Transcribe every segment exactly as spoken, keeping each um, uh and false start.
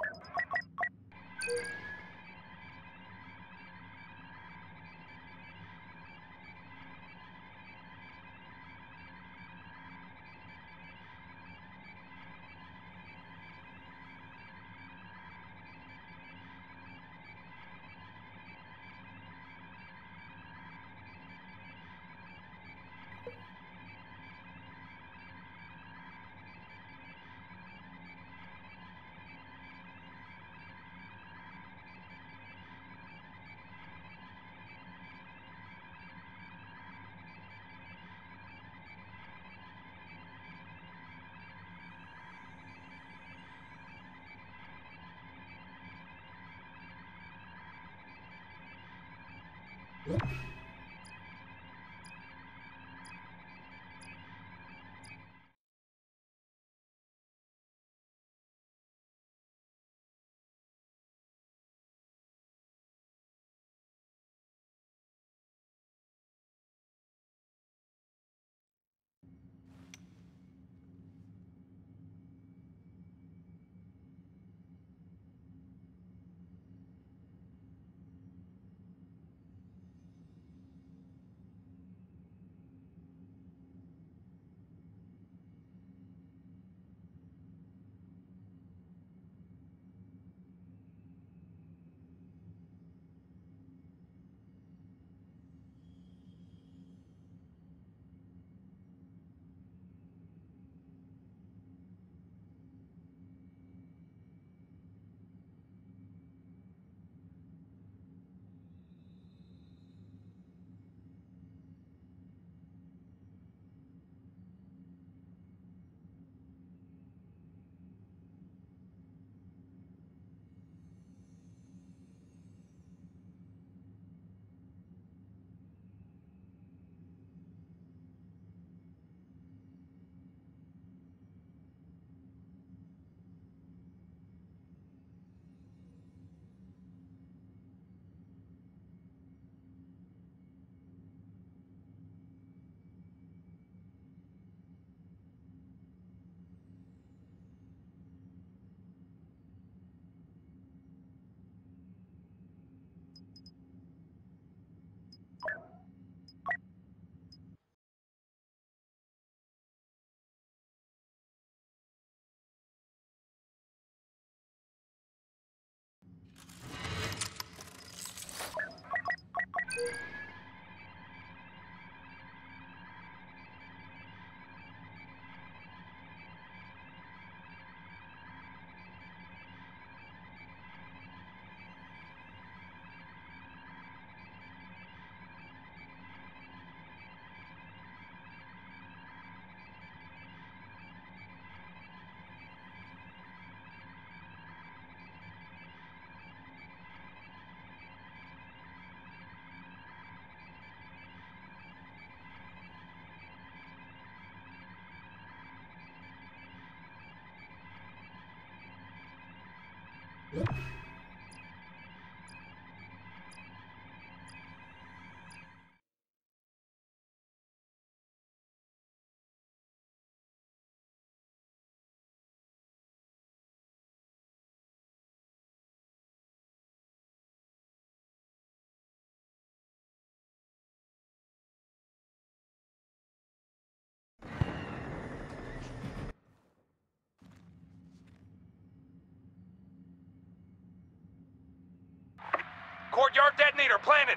Courtyard detonator planted.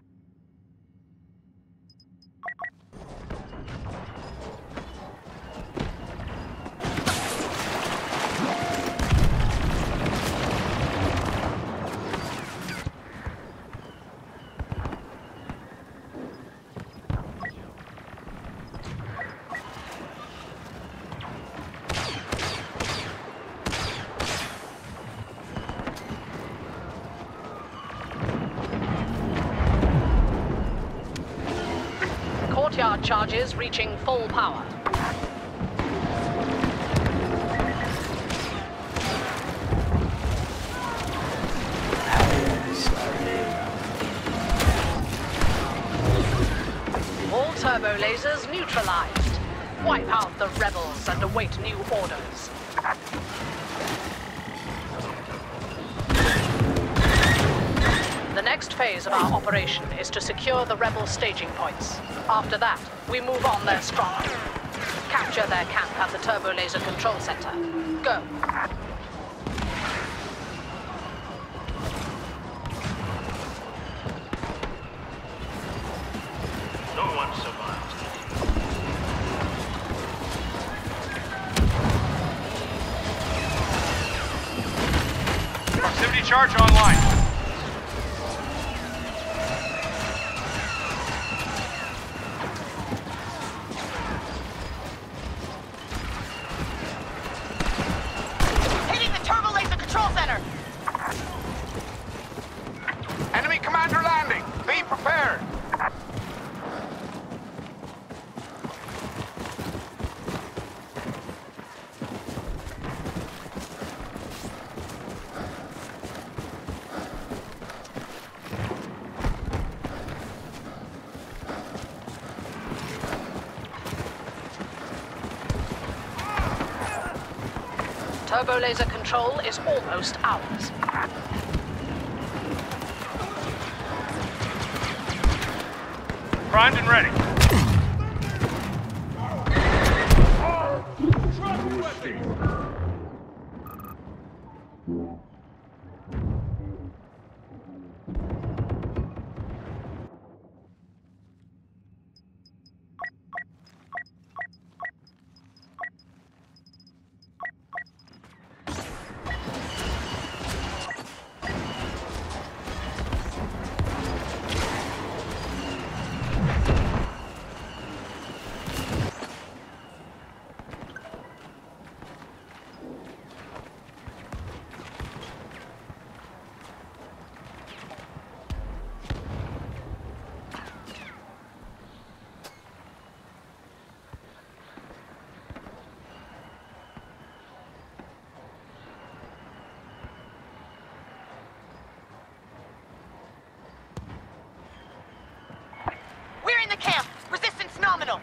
Courtyard charges reaching full power. All turbo lasers neutralized. Wipe out the rebels and await new orders. The next phase of our operation is to secure the rebel staging points. After that, we move on their stronghold. Capture their camp at the Turbo Laser Control Center. Go. No one survives. Proximity charge online. Hitting the Turbo Laser Control Center! Enemy commander landing. Be prepared. Turbo Laser Control is almost ours. Primed and ready. We're in the camp! Resistance nominal!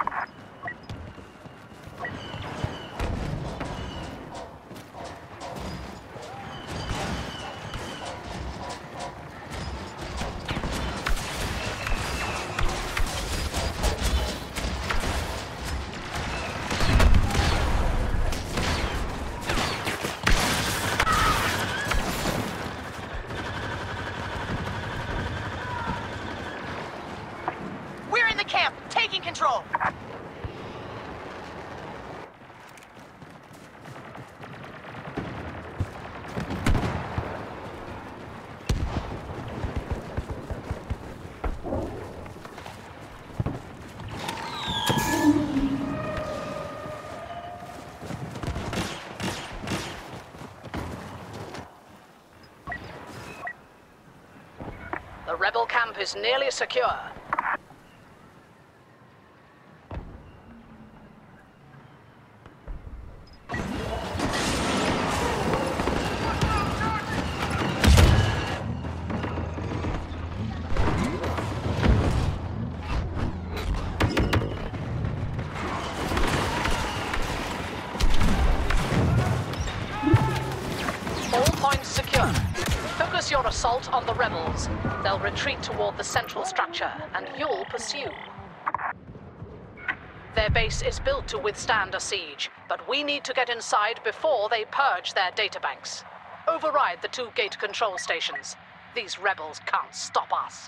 We're in the camp, taking control. The rebel camp is nearly secure. All points secure. Focus your assault on the rebels. They'll retreat toward the central structure, and you'll pursue. Their base is built to withstand a siege, but we need to get inside before they purge their databanks. Override the two gate control stations. These rebels can't stop us.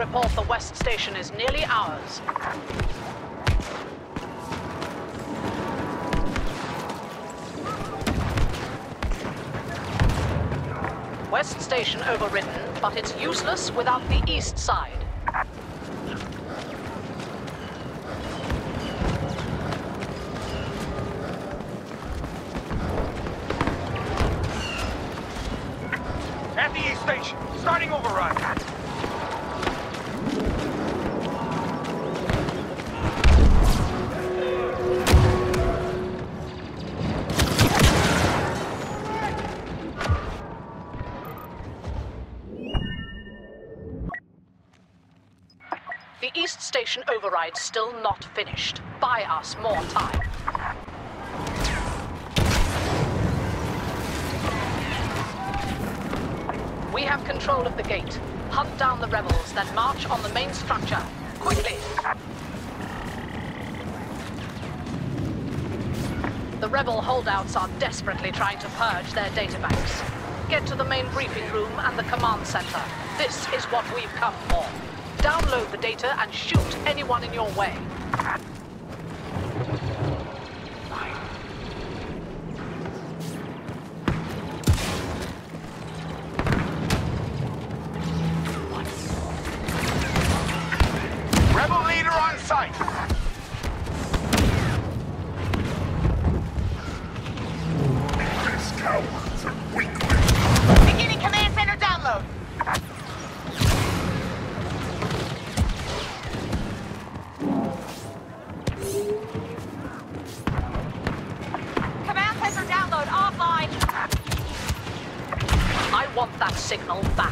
report the West Station is nearly ours. West Station overridden, but it's useless without the east side. At the East Station, starting override. The East Station override's still not finished. Buy us more time. We have control of the gate. Hunt down the rebels, then march on the main structure. Quickly! The rebel holdouts are desperately trying to purge their databanks. Get to the main briefing room and the command center. This is what we've come for. Download the data and shoot anyone in your way. Rebel leader on site. These cowards are weaklings. Beginning command center download. Command center download offline. I want that signal back.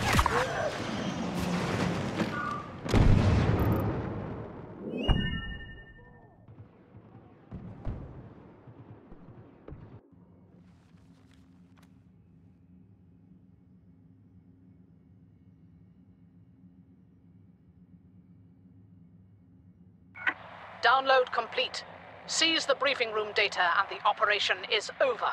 Download complete. Seize the briefing room data and the operation is over.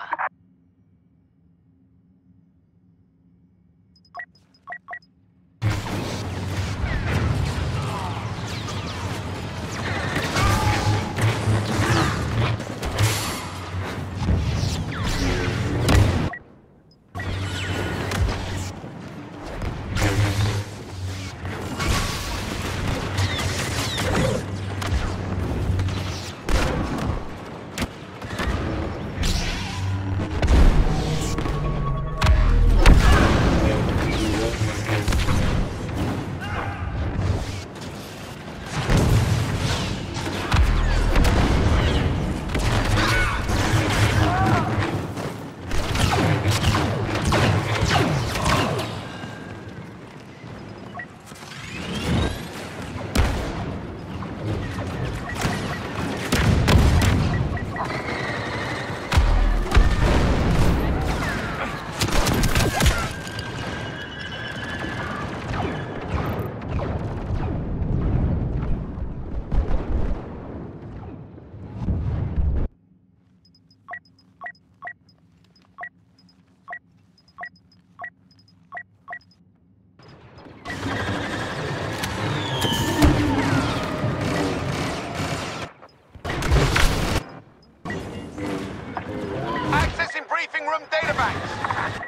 Accessing briefing room databanks.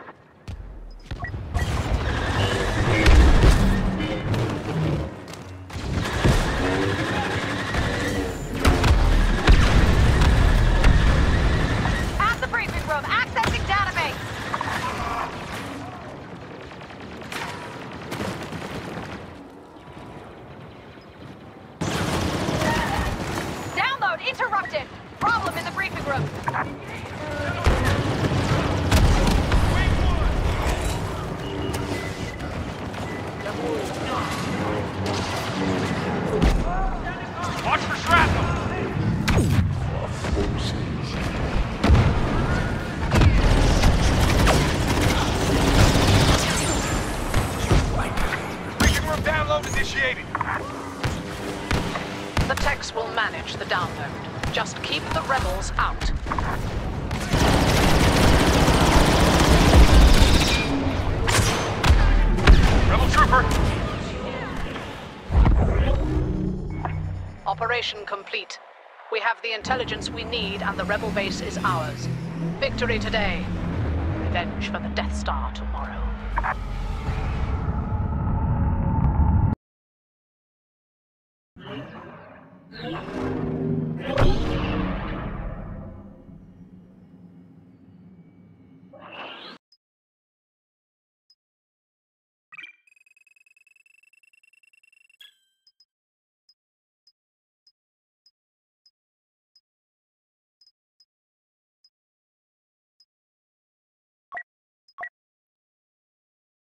At the briefing room, accessing database. Download interrupted. Problem in the briefing room. Watch for shrapnel! Briefing room download initiated. The techs will manage the download. Just keep the rebels out. Rebel trooper! Operation complete. We have the intelligence we need and the rebel base is ours. Victory today. Revenge for the Death Star tomorrow.